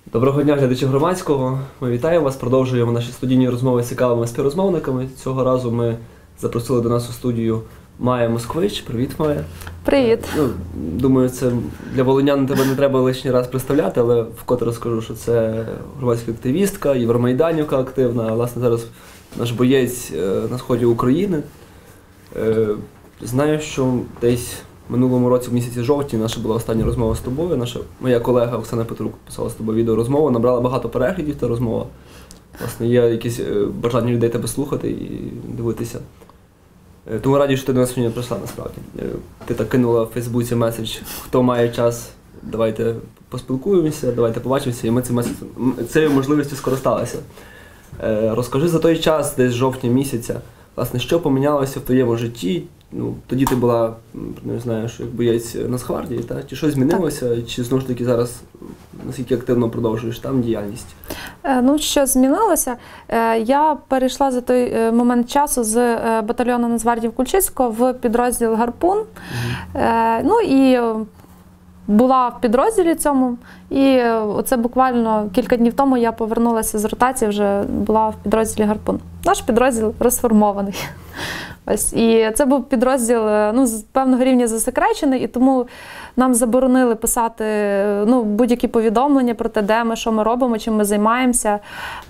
Доброго дня, глядачі Громадського. Ми вітаємо вас, продовжуємо наші студійні розмови з цікавими співрозмовниками. Цього разу ми запросили до нас у студію Майя Москвич. Привіт, Майя. Привіт. Думаю, це для волинян тебе не треба лишній раз представляти, але вкотре скажу, що це громадська активістка, євромайданівка активна, власне, зараз наш боєць на сході України. Знаю, що десь в минулому році, в місяці жовтні, наша була остання розмова з тобою. Моя колега Оксана Петрук писала з тобою відеорозмову, набрала багато переглядів та розмова. Власне, є якісь бажання людей тебе слухати і дивитися. Тому раді, що ти до нас сьогодні прийшла, насправді. Ти так кинула в Фейсбуці меседж, хто має час, давайте поспілкуємося, давайте побачимося, і ми цією можливістю скористалися. Розкажи за той час, десь жовтня місяця, власне, що помінялося в твоєму житті? Тоді ти була, не знаю, що як боєць Нацгвардії, та? Чи щось змінилося, так. Чи знову ж таки зараз наскільки активно продовжуєш там діяльність? Що змінилося? Я перейшла за той момент часу з батальйону Нацгвардії Кульчицького в підрозділ «Гарпун». І була в підрозділі цьому, і оце буквально кілька днів тому я повернулася з ротації, вже була в підрозділі «Гарпун». Наш підрозділ розформований. Ось. І це був підрозділ з певного рівня засекречений, і тому нам заборонили писати будь-які повідомлення про те, де ми, що ми робимо, чим ми займаємося.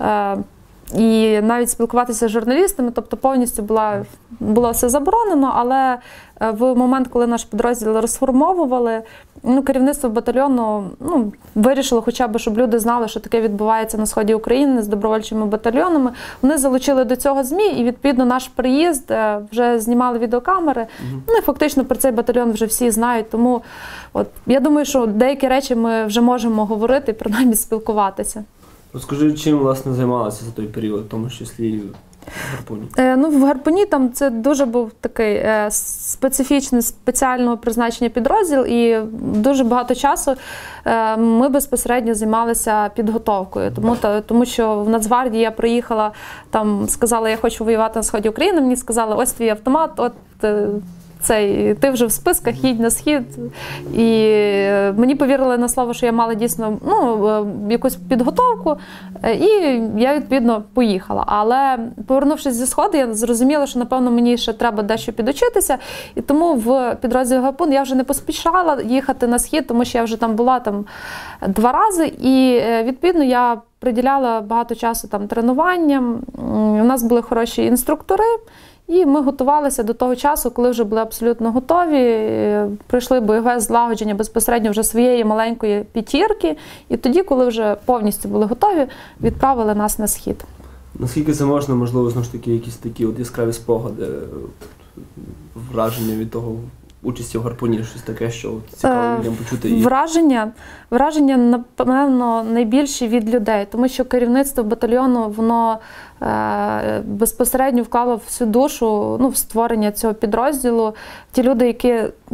І навіть спілкуватися з журналістами, тобто повністю було все заборонено, але в момент, коли наш підрозділ розформовували, керівництво батальйону вирішило хоча б, щоб люди знали, що таке відбувається на сході України з добровольчими батальйонами. Вони залучили до цього ЗМІ, і відповідно наш приїзд вже знімали відеокамери. І фактично про цей батальйон вже всі знають, тому я думаю, що деякі речі ми вже можемо говорити і принаймні спілкуватися. Розкажи, чим, власне, займалася за той період, в тому числі в «Гарпуні»? В «Гарпуні» там це дуже був такий специфічний, спеціального призначення підрозділ, і дуже багато часу ми безпосередньо займалися підготовкою. Тому що в Нацгвардії я приїхала, там сказала, я хочу воювати на сході України, мені сказали, ось твій автомат, ти вже в списках, їдь на схід. І мені повірили на слово, що я мала дійсно якусь підготовку, і я відповідно поїхала. Але повернувшись зі сходу, я зрозуміла, що напевно мені ще треба дещо підучитися, і тому в підрозділі «Гарпун» я вже не поспішала їхати на схід, тому що я вже там була 2 рази, і відповідно я приділяла багато часу тренуванням. У нас були хороші інструктори. І ми готувалися до того часу, коли вже були абсолютно готові, пройшли бойове злагодження безпосередньо вже своєї маленької п'ятірки, і тоді, коли вже повністю були готові, відправили нас на схід. Наскільки це можна, можливо, знову ж таки, якісь такі яскраві спогади, враження від того, участі в «Гарпуні», щось таке, що цікаво людям почути? Враження, напевно, найбільші від людей, тому що керівництво батальйону, воно безпосередньо вклало всю душу в створення цього підрозділу. Ті люди, які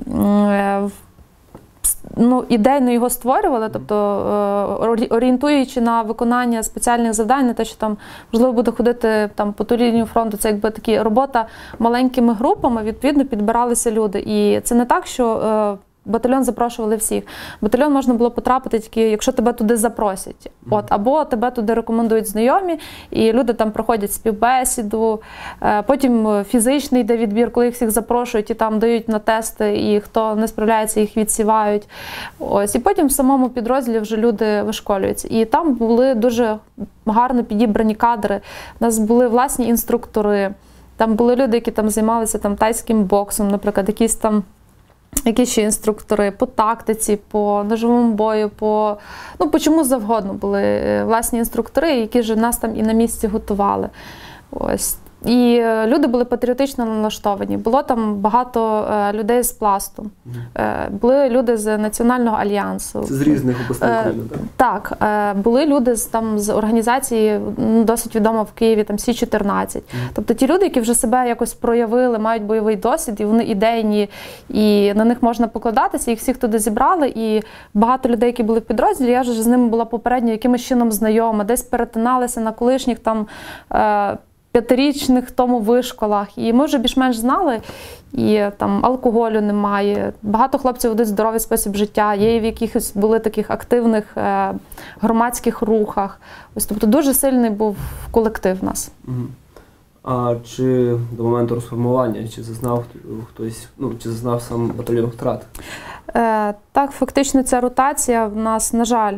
ідейно його створювали, тобто орієнтуючи на виконання спеціальних завдань, на те, що там можливо буде ходити по ту лінію фронту, це якби такі робота маленькими групами, відповідно підбиралися люди. І це не так, що батальйон запрошували всіх. Батальйон можна було потрапити тільки, якщо тебе туди запросять. Або тебе туди рекомендують знайомі, і люди там проходять співбесіду, потім фізичний йде відбір, коли їх всіх запрошують і там дають на тести, і хто не справляється, їх відсівають. І потім в самому підрозділі вже люди вишколюються. І там були дуже гарно підібрані кадри. У нас були власні інструктори, там були люди, які займалися тайським боксом, наприклад, якісь ще інструктори по тактиці, по ножовому бою, по чому завгодно були власні інструктори, які ж нас там і на місці готували. Ось. І люди були патріотично налаштовані. Було там багато людей з «Пласту», були люди з Національного альянсу. Це з різних областей України, так? Так. Були люди з організації, досить відомо в Києві, Сі-14. Тобто ті люди, які вже себе якось проявили, мають бойовий досвід, і вони ідейні, і на них можна покладатися, їх всіх туди зібрали, і багато людей, які були в підрозділі, я вже з ними була попередньо якимось чином знайома, десь перетиналися на колишніх 5-річних тому вишколах. І ми вже більш-менш знали, і там алкоголю немає. Багато хлопців ведуть здоровий спосіб життя, є в якихось були таких активних громадських рухах. Ось, тобто дуже сильний був колектив у нас. А чи до моменту розформування, чи зазнав хтось, чи зазнав сам батальйон втрат? Так, фактично ця ротація в нас, на жаль,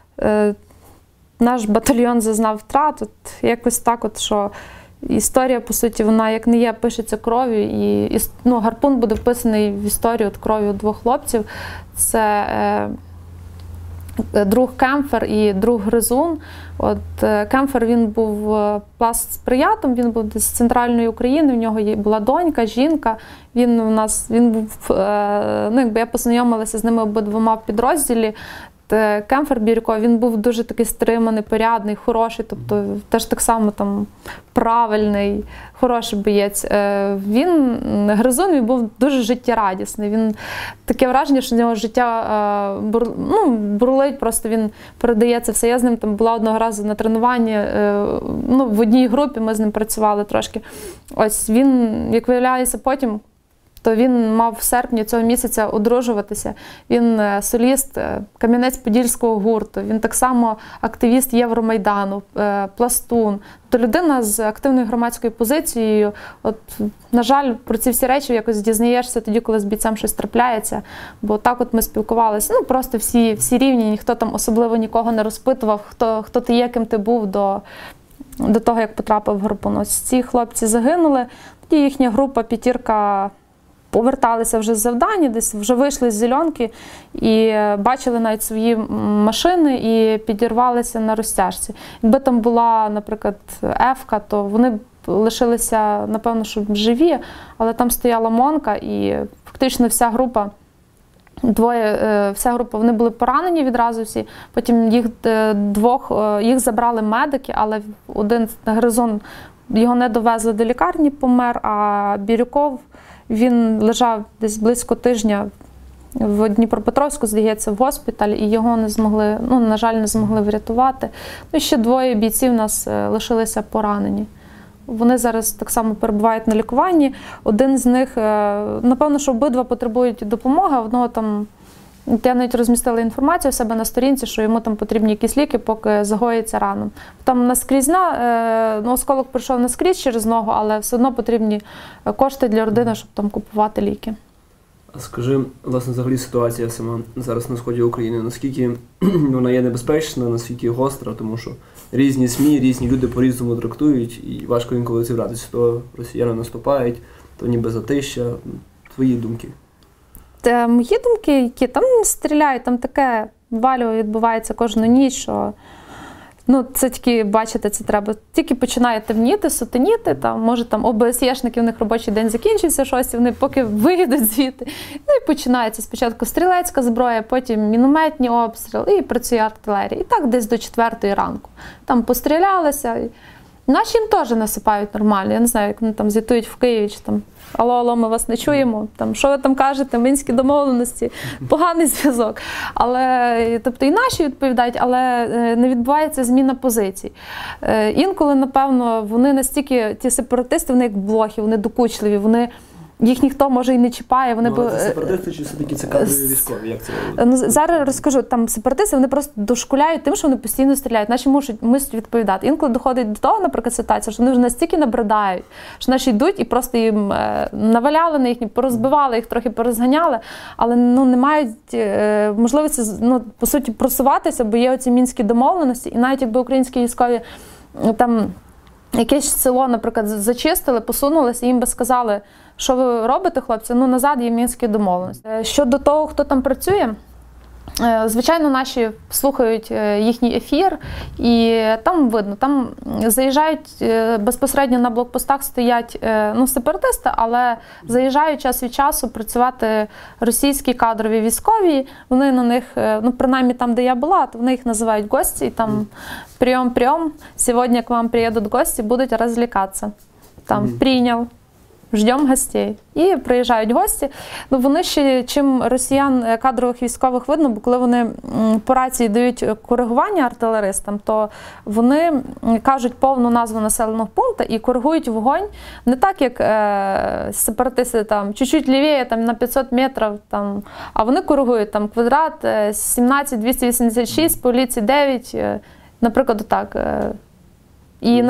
наш батальйон зазнав втрат. От якось так, от, що історія, по суті, вона як не є, пишеться кров'ю. І Гарпун буде вписаний в історію от кров'ю 2 хлопців. Це друг Кемфер і друг Гризун. От Кемфер, він був пластсприятом, він був з центральної України, в нього була донька, жінка. Він був, я познайомилася з ними обидвома в підрозділі. Кемфер Бірюко, він був дуже такий стриманий, порядний, хороший, тобто теж так само там правильний, хороший боєць. Гризун, він був дуже життєрадісний. Він таке враження, що в нього життя бурлить, просто він передає це все. Я з ним там була одного разу на тренуванні, в одній групі ми з ним працювали трошки. Ось він, як виявляється потім, то він мав в серпні цього місяця одружуватися. Він соліст Кам'янець-Подільського гурту, він так само активіст Євромайдану, пластун. То людина з активною громадською позицією. От, на жаль, про ці всі речі якось дізнаєшся тоді, коли з бійцем щось трапляється. Бо так от ми спілкувалися. Просто всі рівні, ніхто там особливо нікого не розпитував, хто ти є, ким ти був до того, як потрапив в Гарпун. Ось ці хлопці загинули, тоді їхня група, п'ятірка, поверталися вже з завдання, десь вже вийшли з зеленки і бачили навіть свої машини і підірвалися на розтяжці. Якби там була, наприклад, Ефка, то вони б лишилися, напевно, що живі, але там стояла Монка і фактично вся група, вони були поранені відразу всі. Потім їх забрали медики, але один Гризун, його не довезли до лікарні, помер, а Бірюков, він лежав десь близько тижня в Дніпропетровську, здається, в госпіталі, і його не змогли, на жаль, не змогли врятувати. І ще 2 бійців у нас лишилися поранені. Вони зараз так само перебувають на лікуванні. Один з них, напевно, що обидва потребують допомоги. Одного там, я навіть розмістила інформацію у себе на сторінці, що йому там потрібні якісь ліки, поки загоїться раном. Там осколок пройшов наскрізь через ногу, але все одно потрібні кошти для родини, щоб там купувати ліки. А скажи, власне, взагалі ситуація сама зараз на сході України, наскільки вона є небезпечна, наскільки гостра, тому що різні СМІ, різні люди по-різному трактують, і важко інколи розібратися, то росіяни наступають, то ніби затища. Твої думки? Мої думки, які там стріляють, там таке валювання відбувається кожну ніч, що це тільки, бачите, це треба, тільки починає темніти, сутеніти, може там ОБСЄшники, у них робочий день закінчився, щось, вони поки виїдуть звідти. І починається спочатку стрілецька зброя, потім мінометні обстріли і працює артилерія. І так десь до 4 ранку. Там пострілялися. Наші їм теж насипають нормально. Я не знаю, як вони там звітують в Києві, чи там алло, ми вас не чуємо, там, що ви там кажете, мінські домовленості, поганий зв'язок. Але, тобто і наші відповідають, але не відбувається зміна позицій. Інколи, напевно, вони настільки, ті сепаратисти, вони як блохи, вони докучливі, їх ніхто, може, і не чіпає. Це сепаратисти чи все-таки це кадрові військові? Як це? Зараз розкажу. Там сепаратисти, вони просто дошкуляють тим, що вони постійно стріляють. Наші мусять відповідати. Інколи доходить до того, наприклад, ситуація, що вони вже настільки набридають, що наші йдуть і просто їм наваляли на їхні, порозбивали їх, трохи порозганяли, але не мають можливості, по суті, просуватися, бо є оці мінські домовленості. І навіть якби українські військові там якесь село, наприклад, зачистили, посунулися, їм би сказали, що ви робите, хлопці? Назад є мінські домовленості. Щодо того, хто там працює, звичайно, наші слухають їхній ефір, і там видно, там заїжджають безпосередньо на блокпостах, стоять сепаратисти, але заїжджають час від часу працювати російські кадрові військові. Вони на них, принаймні там, де я була, то вони їх називають гості, і там прийом, сьогодні к вам приїдуть гості, будуть розвлікатися. Там прийняв. ждемо гостей. І приїжджають гості. Ну, вони ще, чим росіян кадрових військових видно, бо коли вони по рації дають коригування артилеристам, то вони кажуть повну назву населеного пункту і коригують вогонь не так, як сепаратисти там чуть-чуть лівіє, там на 500 метрів, там, а вони коригують там квадрат 17-286, поліції 9, наприклад, отак. І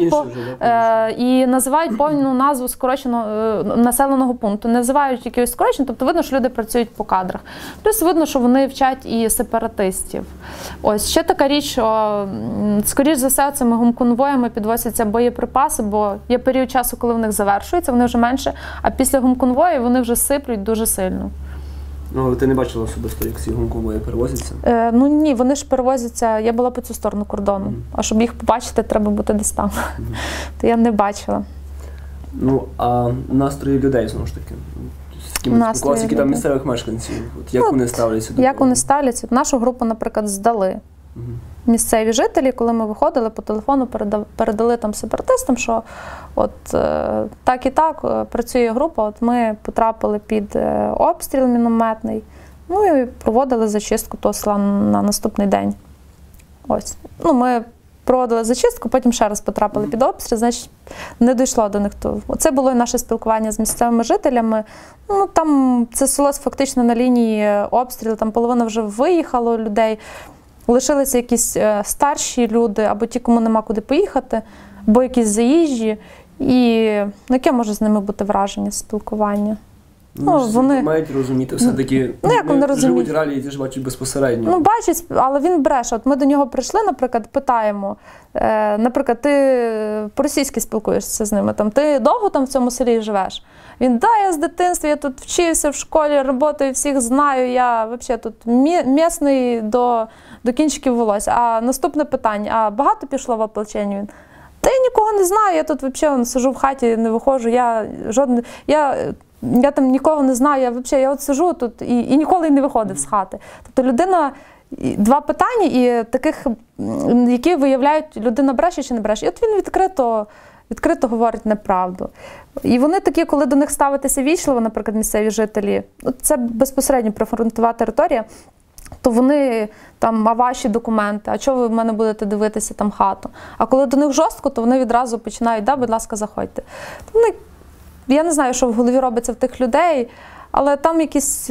називають повну назву скороченого населеного пункту. Не називають якогось скороченого, тобто видно, що люди працюють по кадрах. Плюс видно, що вони вчать і сепаратистів. Ось, ще така річ, що, скоріш за все, цими гумконвоями підвозяться боєприпаси, бо є період часу, коли в них завершується, вони вже менше, а після гумконвою вони вже сиплють дуже сильно. Ну, але ти не бачила особисто, як ці гумконвої перевозяться? Ну ні, вони ж перевозяться, я була по цю сторону кордону, а щоб їх побачити, треба бути десь там. То я не бачила. Ну, а настрої людей, знову ж таки? З ким спілкувалися, які там місцевих мешканців? От як вони ставляться до того? Як вони ставляться? Нашу групу, наприклад, здали. Місцеві жителі, коли ми виходили по телефону, передали там сепаратистам, що от так і так працює група, от ми потрапили під обстріл мінометний, ну і проводили зачистку того села на наступний день. Ось. Ну, ми проводили зачистку, потім ще раз потрапили під обстріл, значить не дійшло до них. Оце було і наше спілкування з місцевими жителями. Ну, там це село фактично на лінії обстрілу, там половина вже виїхало людей. Лишилися якісь старші люди, або ті, кому нема куди поїхати, або якісь заїжджі. І ну, яке може з ними бути враження, спілкування? Ну, вони мають розуміти, все-таки живуть реалії, ті ж бачать безпосередньо. Ну, бачать, але він бреше. От ми до нього прийшли, наприклад, питаємо, наприклад, ти по-російськи спілкуєшся з ними, там, ти довго там в цьому селі живеш? Він, да, я з дитинства, я тут вчився в школі, працюю, всіх знаю, я взагалі тут місний до кінчиків волосся. А наступне питання, а багато пішло в ополчення? Він, та я нікого не знаю, я тут взагалі сиджу в хаті, не виходжу, я там нікого не знаю, я от сиджу тут і ніколи не виходив з хати. Тобто людина, два питання, і таких, які виявляють, людина бреше чи не бреше. І от він відкрито говорить неправду. І вони такі, коли до них ставитися вічливо, наприклад, місцеві жителі, це безпосередньо прифронтова територія, то вони там, а ваші документи, а чого ви в мене будете дивитися там хату? А коли до них жорстко, то вони відразу починають, да, будь ласка, заходьте. Вони, я не знаю, що в голові робиться в тих людей, але там якісь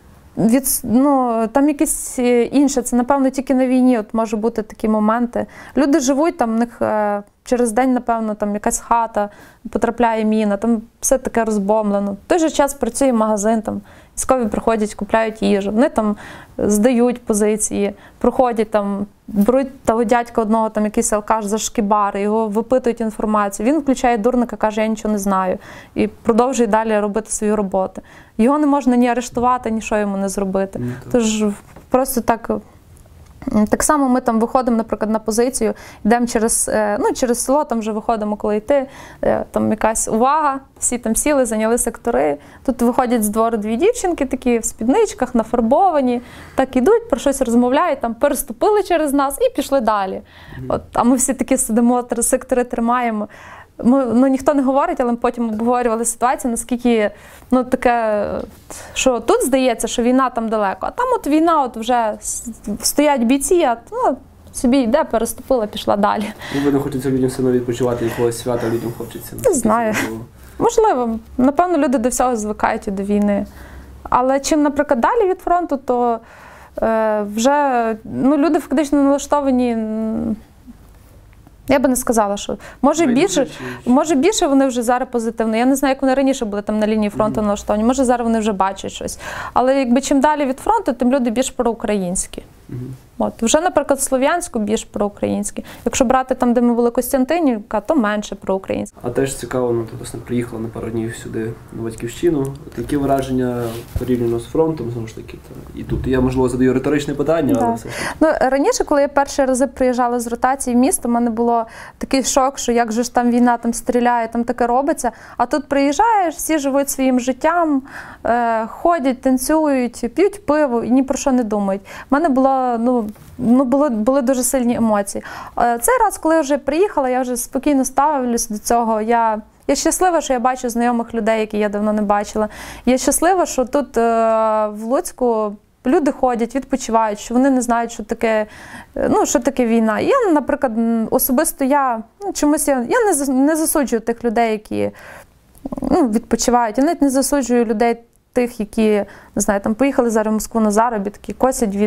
там якесь інше, це, напевно, тільки на війні от може бути такі моменти. Люди живуть, там в них через день, напевно, там якась хата, потрапляє міна, там все таке розбомблено. В той же час працює магазин, там військові приходять, купляють їжу, вони там здають позиції, проходять там, беруть того дядька одного, там якийсь алкаш за шкібари, його випитують інформацію, він включає дурника, каже, я нічого не знаю, і продовжує далі робити свою роботу. Його не можна ні арештувати, ні що йому не зробити. Тож просто так само ми там виходимо, наприклад, на позицію, йдемо через село, там вже виходимо, коли йти, там якась увага, всі там сіли, зайняли сектори. Тут виходять з двору дві дівчинки такі в спідничках, нафарбовані, так ідуть, про щось розмовляють, там переступили через нас і пішли далі. От, а ми всі такі сидимо, сектори тримаємо. Ніхто не говорить, але ми потім обговорювали ситуацію, наскільки таке, що тут здається, що війна там далеко, а там от війна, от вже стоять бійці, а собі йде, переступила, пішла далі. Видно, хочеться людям все одно відпочивати, якогось свята людям хочеться. Не знаю. Можливо. Напевно, люди до всього звикають і до війни. Але чим, наприклад, далі від фронту, то вже люди фактично налаштовані. Я би не сказала, що може більше вони вже зараз позитивно. Я не знаю, як вони раніше були там на лінії фронту налаштовані. Може зараз вони вже бачать щось. Але якби чим далі від фронту, тим люди більш проукраїнські. От. Вже, наприклад, в Слов'янську більш проукраїнські. Якщо брати там, де ми були Костянтинівка, то менше проукраїнські. А теж цікаво, ти власне приїхала на пару днів сюди на Батьківщину. Такі враження порівняно з фронтом, знову ж таки. І тут я, можливо, задаю риторичне питання, але все ж. Раніше, коли я перші рази приїжджала з ротації в місто, в мене було такий шок, що як же ж там війна, там стріляє, там таке робиться. А тут приїжджаєш, всі живуть своїм життям, ходять, танцюють, п'ють пиво і ні про що не думають. У мене були дуже сильні емоції. Цей раз, коли я вже приїхала, я вже спокійно ставлюсь до цього. Я Я щаслива, що я бачу знайомих людей, які я давно не бачила. Я щаслива, що тут в Луцьку люди ходять, відпочивають, що вони не знають, що таке, що таке війна. І я, наприклад, особисто чомусь я не засуджую тих людей, які відпочивають. Я навіть не засуджую людей тих, які, не знаю, там поїхали зараз в Москву на заробітки, косять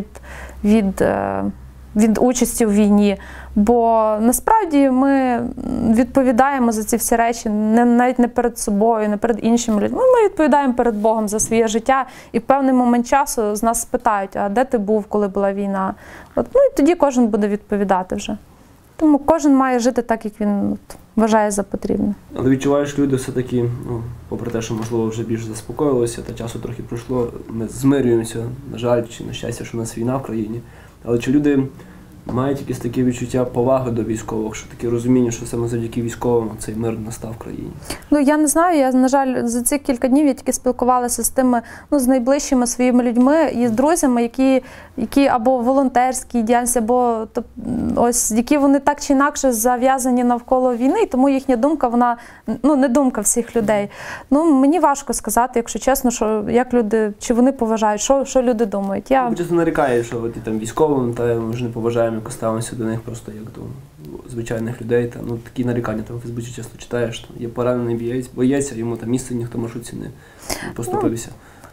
від участі в війні. Бо насправді ми відповідаємо за ці всі речі навіть не перед собою, не перед іншими людьми. Ми відповідаємо перед Богом за своє життя. І в певний момент часу з нас спитають, а де ти був, коли була війна? І тоді кожен буде відповідати вже. Тому кожен має жити так, як він вважає за потрібне. Але відчуваєш, люди все-таки, попри те, що, можливо, вже більш заспокоїлося, та часу трохи пройшло, ми змирюємося, на жаль, чи на щастя, що у нас війна в країні. Але чи люди мають якесь таке відчуття поваги до військових, що таке розуміння, що саме завдяки військовим цей мир настав в країні? Я не знаю, я, на жаль, за ці кілька днів я тільки спілкувалася з тими, з найближчими своїми людьми і з друзями, які або волонтерські діяльності, або які вони так чи інакше зав'язані навколо війни, і тому їхня думка, вона, не думка всіх людей. Мені важко сказати, якщо чесно, що як люди, чи вони поважають, що люди думають. Ви часто нарікаєте, що військовим, та ми ж не поважаємо, якось ставимося до них просто як до звичайних людей. Такі нарікання в Фейсбуці часто читаєш, є поранений боєць, а йому місце ніхто в маршрутці не поступився.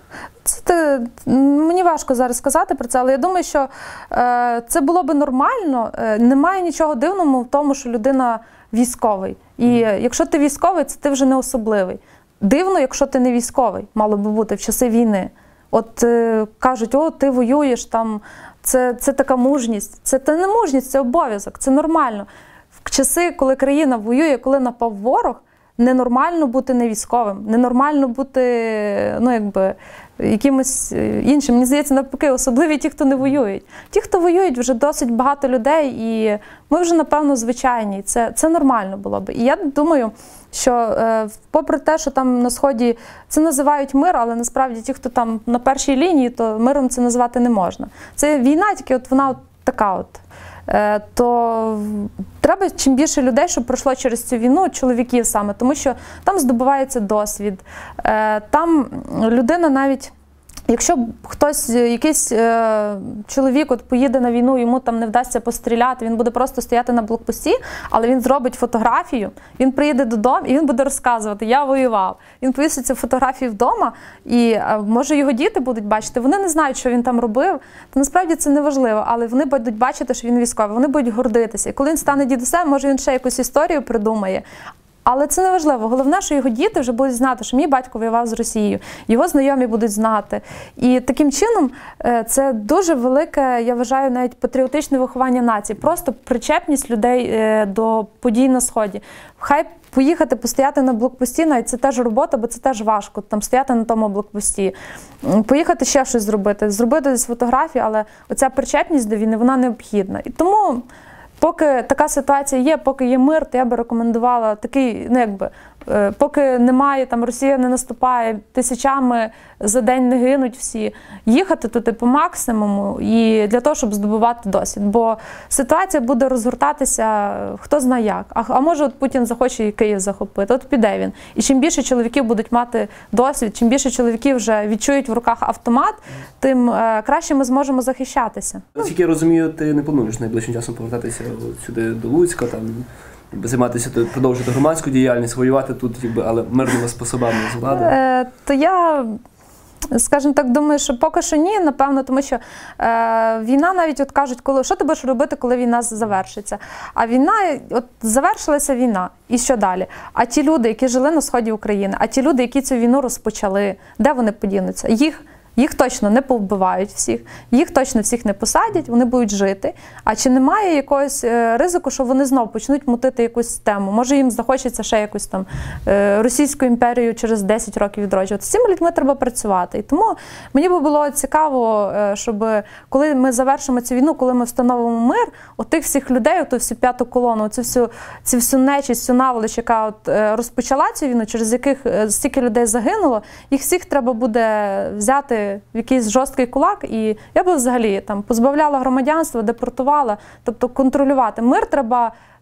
Мені важко зараз сказати про це, але я думаю, що це було би нормально. Немає нічого дивного в тому, що людина військовий. І якщо ти військовий, це ти вже не особливий. Дивно, якщо ти не військовий, мало би бути в часи війни. Кажуть, ти воюєш, там, це така мужність. Це не мужність, це обов'язок, це нормально. В часи, коли країна воює, коли напав ворог, ненормально бути не військовим, ненормально бути, якимось іншим. Мені здається, навпаки, особливі ті, хто не воюють. Ті, хто воюють, вже досить багато людей, і ми вже, напевно, звичайні. Це нормально було б. І я думаю, що попри те, що там на Сході це називають мир, але насправді ті, хто там на першій лінії, то миром це назвати не можна. Це війна, тільки вона така. То треба чим більше людей, щоб пройшло через цю війну, чоловіків саме, тому що там здобувається досвід. Там людина навіть, якщо хтось, якийсь чоловік поїде на війну, йому там не вдасться постріляти, він буде просто стояти на блокпості, але він зробить фотографію, він приїде додому і він буде розказувати, я воював. Він повісить цю фотографію вдома, і може його діти будуть бачити, вони не знають, що він там робив, то насправді це не важливо, але вони будуть бачити, що він військовий, вони будуть гордитися. І коли він стане дідусем, може він ще якусь історію придумає. Але це не важливо. Головне, що його діти вже будуть знати, що мій батько воював з Росією. Його знайомі будуть знати. І таким чином це дуже велике, я вважаю, навіть патріотичне виховання нації. Просто причепність людей до подій на Сході. Хай поїхати, постояти на блокпості, навіть це теж робота, бо це теж важко, там стояти на тому блокпості. Поїхати ще щось зробити десь фотографію, але оця причепність до війни, вона необхідна. І тому поки така ситуація є, поки є мир, то я би рекомендувала такий, поки немає, там Росія не наступає, тисячами за день не гинуть всі, їхати туди по максимуму і для того, щоб здобувати досвід. Бо ситуація буде розгортатися хто знає як. А може Путін захоче і Київ захопити, піде він. І чим більше чоловіків будуть мати досвід, чим більше чоловіків вже відчують в руках автомат, тим краще ми зможемо захищатися. Наскільки я розумію, ти не плануєш найближчим часом повертатися сюди до Луцька, займатися, продовжувати громадську діяльність, воювати тут, але мирними способами з влади? То я, скажімо так, думаю, що поки що ні, напевно, тому що війна навіть кажуть, що ти будеш робити, коли війна завершиться. А війна, завершилася війна, і що далі? А ті люди, які жили на Сході України, а ті люди, які цю війну розпочали, де вони подінуться? Їх точно не повбивають всіх, їх точно всіх не посадять, вони будуть жити. А чи немає якогось ризику, що вони знову почнуть мутити якусь тему? Може їм захочеться ще якусь там Російську імперію через 10 років відроджувати. З цими людьми треба працювати. І тому мені би було цікаво, щоб коли ми завершимо цю війну, коли ми встановимо мир, тих всіх людей, ту всю п'яту колону, цю всю нечість, цю наволоч, яка розпочала цю війну, через яких стільки людей загинуло, їх всіх треба буде взяти в якийсь жорсткий кулак, і я би взагалі позбавляла громадянства, депортувала, тобто контролювати. Мир треба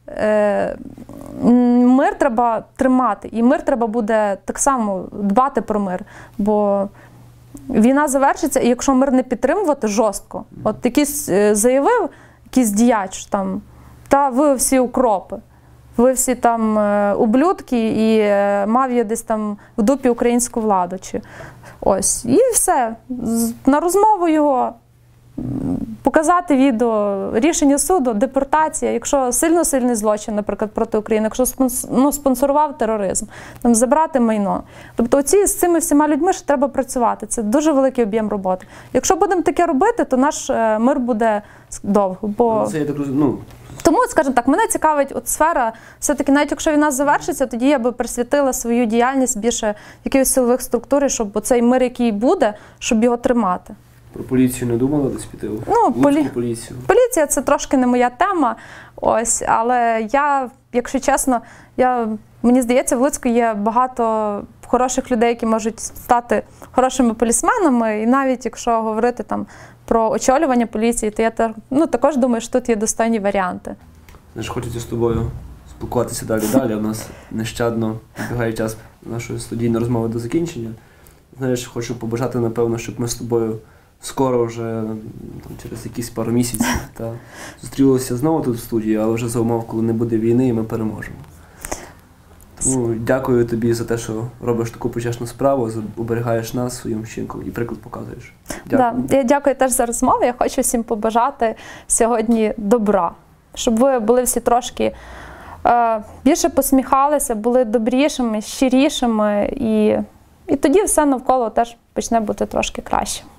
мир треба тримати, і мир треба буде так само дбати про мир, бо війна завершиться, і якщо мир не підтримувати жорстко, от якийсь заявив, якийсь діяч там, та ви всі укропи, ви всі там ублюдки, і мав я десь там в дупі українську владу. Чи ось. І все. На розмову його, показати відео, рішення суду, депортація, якщо сильний злочин, наприклад, проти України, якщо спонсорував тероризм, там, забрати майно. Тобто з цими всіма людьми ще треба працювати. Це дуже великий об'єм роботи. Якщо будемо таке робити, то наш мир буде довго. Бо... Це, я так розумію, Тому, скажімо так, мене цікавить от сфера, все-таки навіть якщо війна завершиться, тоді я би присвятила свою діяльність більше якихось силових структур, щоб цей мир, який буде, щоб його тримати. Про поліцію не думала десь піти? Поліцію? Поліція – це трошки не моя тема, ось, але я, якщо чесно, мені здається, в Луцьку є багато хороших людей, які можуть стати хорошими полісменами, і навіть якщо говорити там про очолювання поліції, то я також думаю, що тут є достойні варіанти. Знаєш, хочеться з тобою спілкуватися далі. У нас нещадно бігає час нашої студійної розмови до закінчення. Знаєш, хочу побажати, напевно, щоб ми з тобою скоро вже, через якісь пару місяців, зустрілися знову тут в студії, але вже за умов, коли не буде війни і ми переможемо. Дякую тобі за те, що робиш таку почесну справу, оберігаєш нас своїм вчинком і приклад показуєш. Дякую. Я дякую теж за розмову. Я хочу всім побажати сьогодні добра, щоб ви були всі трошки більше посміхалися, були добрішими, щирішими, і тоді все навколо теж почне бути трошки краще.